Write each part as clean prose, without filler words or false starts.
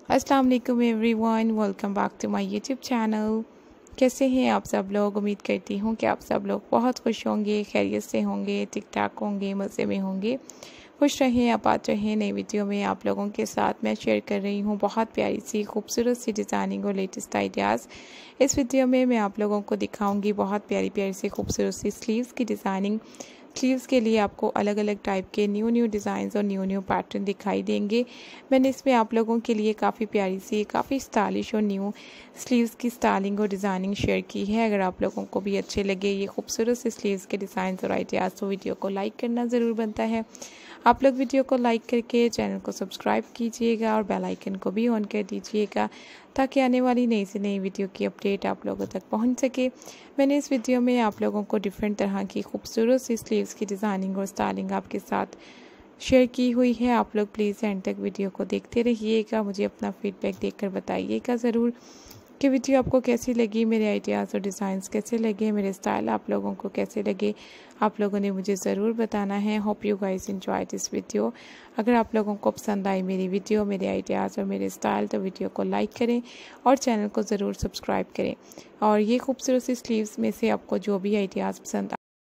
अस्सलाम वालेकुम everyone, welcome back to my YouTube channel. कैसे हैं आप सब लोग? उम्मीद करती हूँ कि आप सब लोग बहुत खुश होंगे, खैरियत से होंगे, ठीक ठाक होंगे, मज़े में होंगे। खुश रहें, आबाद रहें। नई वीडियो में आप लोगों के साथ मैं शेयर कर रही हूँ बहुत प्यारी सी खूबसूरत सी डिज़ाइनिंग और लेटेस्ट आइडियाज़। इस वीडियो में मैं आप लोगों को दिखाऊंगी बहुत प्यारी प्यारी सी खूबसूरत सी स्लीव्स की डिज़ाइनिंग। स्लीव्स के लिए आपको अलग अलग टाइप के न्यू डिज़ाइंस और न्यू पैटर्न दिखाई देंगे। मैंने इसमें आप लोगों के लिए काफ़ी प्यारी सी, काफ़ी स्टाइलिश और न्यू स्लीव्स की स्टाइलिंग और डिज़ाइनिंग शेयर की है। अगर आप लोगों को भी अच्छे लगे ये खूबसूरत से स्लीव्स के डिज़ाइंस और आइडियाज़ तो वीडियो को लाइक करना ज़रूर बनता है। आप लोग वीडियो को लाइक करके चैनल को सब्सक्राइब कीजिएगा और बेल आइकन को भी ऑन कर दीजिएगा ताकि आने वाली नई से नई वीडियो की अपडेट आप लोगों तक पहुंच सके। मैंने इस वीडियो में आप लोगों को डिफरेंट तरह की खूबसूरत सी स्लीव्स की डिज़ाइनिंग और स्टाइलिंग आपके साथ शेयर की हुई है। आप लोग प्लीज़ एंड तक वीडियो को देखते रहिएगा। मुझे अपना फीडबैक देकर बताइएगा ज़रूर कि वीडियो आपको कैसी लगी, मेरे आइडियाज़ और डिज़ाइंस कैसे लगे, मेरे स्टाइल आप लोगों को कैसे लगे, आप लोगों ने मुझे ज़रूर बताना है। Hope you guys enjoy this video. अगर आप लोगों को पसंद आई मेरी वीडियो, मेरे आइडियाज़ और मेरे स्टाइल तो वीडियो को लाइक करें और चैनल को ज़रूर सब्सक्राइब करें। और ये खूबसूरत सी स्लीव्स में से आपको जो भी आइडियाज़ पसंद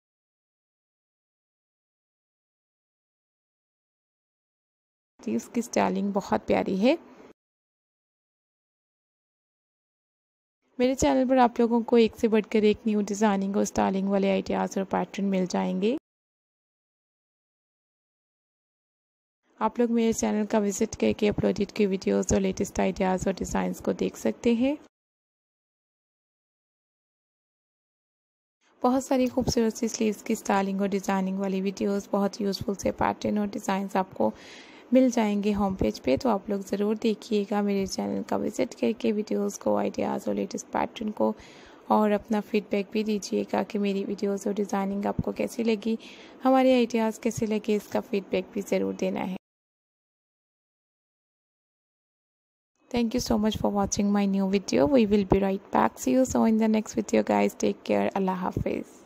उसकी स्टाइलिंग बहुत प्यारी है। मेरे चैनल पर आप लोगों को एक से बढ़कर एक न्यू डिज़ाइनिंग और स्टाइलिंग वाले आइडियाज़ और पैटर्न मिल जाएंगे। आप लोग मेरे चैनल का विजिट करके अपलोडेड की वीडियोस और लेटेस्ट आइडियाज़ और डिज़ाइंस को देख सकते हैं। बहुत सारी खूबसूरत सी स्लीव्स की स्टाइलिंग और डिज़ाइनिंग वाली वीडियोस, बहुत यूज़फुल से पैटर्न और डिज़ाइंस आपको मिल जाएंगे होम पेज पे, तो आप लोग ज़रूर देखिएगा। मेरे चैनल का विजिट करके वीडियोस को, आइडियाज़ और लेटेस्ट पैटर्न को और अपना फीडबैक भी दीजिएगा कि मेरी वीडियोस और डिज़ाइनिंग आपको कैसी लगी, हमारे आइडियाज़ कैसे लगे, इसका फीडबैक भी ज़रूर देना है। Thank you so much for watching my new video. We will be right back. See you soon in the next video guys. Take care. Allah Hafiz.